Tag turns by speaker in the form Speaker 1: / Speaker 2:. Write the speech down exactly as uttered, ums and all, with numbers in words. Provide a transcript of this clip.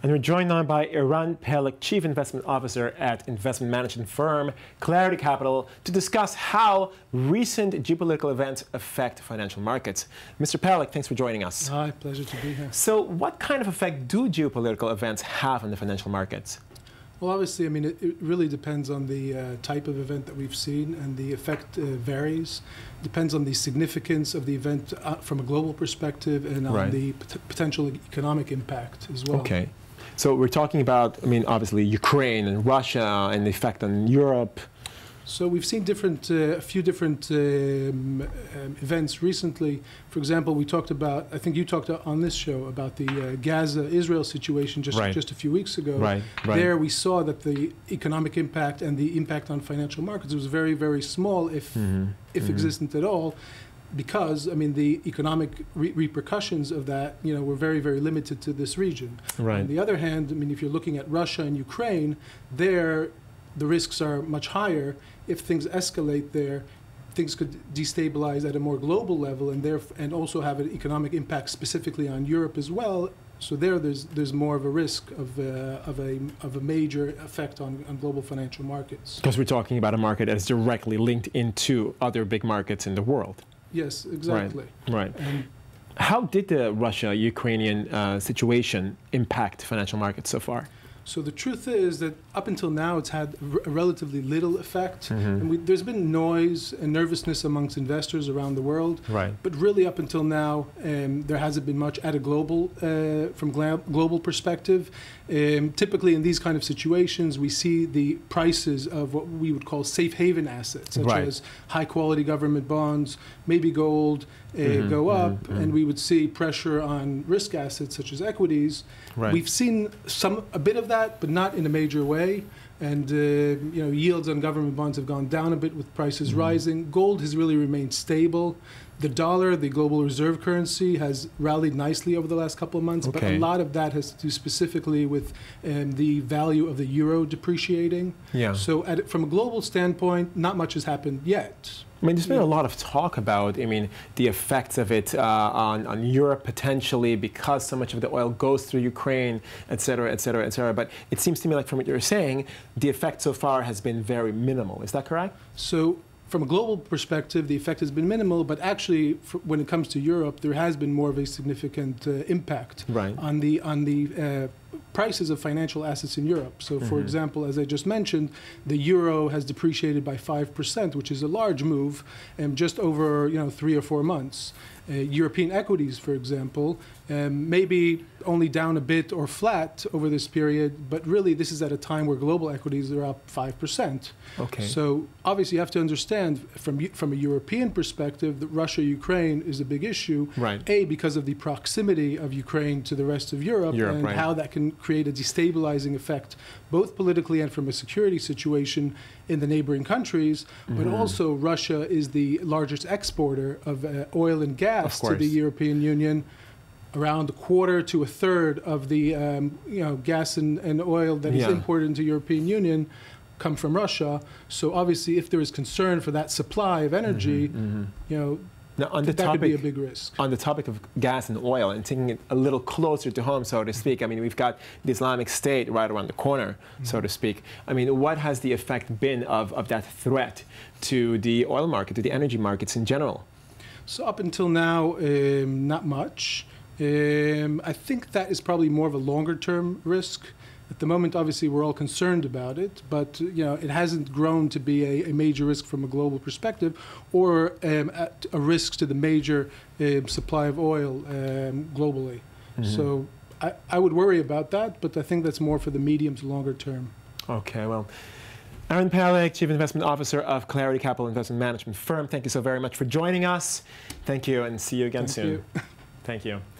Speaker 1: And we're joined now by Eran Peleg, Chief Investment Officer at investment management firm Clarity Capital, to discuss how recent geopolitical events affect financial markets. Mister Peleg, thanks for joining us.
Speaker 2: Hi, pleasure to be here.
Speaker 1: So what kind of effect do geopolitical events have on the financial markets?
Speaker 2: Well, obviously, I mean, it, it really depends on the uh, type of event that we've seen, and the effect uh, varies. Depends on the significance of the event uh, from a global perspective and on
Speaker 1: Right.
Speaker 2: the pot potential economic impact as well.
Speaker 1: Okay. So we're talking about, I mean, obviously Ukraine and Russia and the effect on Europe.
Speaker 2: So we've seen different, uh, a few different um, um, events recently. For example, we talked about, I think you talked on this show about the uh, Gaza-Israel situation just,
Speaker 1: Right.
Speaker 2: just a few weeks ago.
Speaker 1: Right, right.
Speaker 2: There we saw that the economic impact and the impact on financial markets was very, very small, if,
Speaker 1: Mm-hmm.
Speaker 2: if
Speaker 1: Mm-hmm.
Speaker 2: existent at all, because, I mean, the economic re repercussions of that, you know, were very, very limited to this region.
Speaker 1: Right.
Speaker 2: On the other hand, I mean, if you're looking at Russia and Ukraine, there the risks are much higher. If things escalate there, things could destabilize at a more global level, and there and also have an economic impact specifically on Europe as well. So there, there's there's more of a risk of uh, of a of a major effect on, on global financial markets.
Speaker 1: Because we're talking about a market that is directly linked into other big markets in the world.
Speaker 2: Yes, exactly.
Speaker 1: Right. Right.
Speaker 2: And
Speaker 1: How did the Russia-Ukrainian uh, situation impact financial markets so far?
Speaker 2: so the truth is that up until now, it's had r- a relatively little effect.
Speaker 1: Mhm.
Speaker 2: And we, there's been noise and nervousness amongst investors around the world.
Speaker 1: Right.
Speaker 2: But really, up until now, um, there hasn't been much at a global, uh, from gla- global perspective. Um, typically, in these kind of situations, we see the prices of what we would call safe haven assets, such
Speaker 1: Right.
Speaker 2: as high-quality government bonds, maybe gold, uh,
Speaker 1: Mhm,
Speaker 2: go up,
Speaker 1: mhm,
Speaker 2: and
Speaker 1: mhm.
Speaker 2: we would see pressure on risk assets such as equities.
Speaker 1: Right.
Speaker 2: We've seen some a bit of that, but not in a major way. And uh, you know, yields on government bonds have gone down a bit with prices
Speaker 1: Mhm.
Speaker 2: rising. Gold has really remained stable. The dollar, the global reserve currency, has rallied nicely over the last couple of months, but
Speaker 1: Okay.
Speaker 2: a lot of that has to do specifically with um, the value of the euro depreciating.
Speaker 1: Yeah.
Speaker 2: So at, from a global standpoint, not much has happened yet.
Speaker 1: I mean, there's been
Speaker 2: Yeah.
Speaker 1: a lot of talk about, I mean, the effects of it uh, on, on Europe potentially because so much of the oil goes through Ukraine, et cetera, et cetera, et cetera. But it seems to me like from what you're saying, the effect so far has been very minimal. Is that correct?
Speaker 2: So from a global perspective, the effect has been minimal, but actually, for, when it comes to Europe, there has been more of a significant uh, impact
Speaker 1: Right.
Speaker 2: on the on the uh, prices of financial assets in Europe. So, for
Speaker 1: Mhm.
Speaker 2: example, as I just mentioned, the euro has depreciated by five percent, which is a large move, and just over you know three or four months. Uh, European equities, for example, um, maybe only down a bit or flat over this period, but really this is at a time where global equities are up five percent.
Speaker 1: Okay.
Speaker 2: So obviously you have to understand from from a European perspective that Russia-Ukraine is a big issue.
Speaker 1: Right.
Speaker 2: A, because of the proximity of Ukraine to the rest of Europe,
Speaker 1: Europe,
Speaker 2: and
Speaker 1: right.
Speaker 2: how that can create a destabilizing effect, both politically and from a security situation in the neighboring countries. But
Speaker 1: Mhm.
Speaker 2: also Russia is the largest exporter of uh, oil and gas
Speaker 1: Of
Speaker 2: to the
Speaker 1: course.
Speaker 2: European Union. Around a quarter to a third of the um, you know gas and, and oil that is
Speaker 1: Yeah.
Speaker 2: imported into European Union come from Russia. So obviously, if there is concern for that supply of energy,
Speaker 1: Mhm.
Speaker 2: you know,
Speaker 1: Now, on the
Speaker 2: that could be a
Speaker 1: topic,
Speaker 2: big risk.
Speaker 1: on the topic of gas and oil, and taking it a little closer to home, so to speak, I mean, we've got the Islamic State right around the corner, so to speak. I mean, what has the effect been of, of that threat to the oil market, to the energy markets in general?
Speaker 2: So up until now, um, not much. Um, I think that is probably more of a longer-term risk. At the moment, obviously, we're all concerned about it, but you know, it hasn't grown to be a, a major risk from a global perspective, or um, at a risk to the major um, supply of oil um, globally.
Speaker 1: Mhm.
Speaker 2: So I, I would worry about that, but I think that's more for the medium to longer term.
Speaker 1: Okay, well, Eran Peleg, Chief Investment Officer of Clarity Capital Investment Management Firm, thank you so very much for joining us. Thank you, and see you again
Speaker 2: Thank
Speaker 1: soon.
Speaker 2: you.
Speaker 1: Thank you.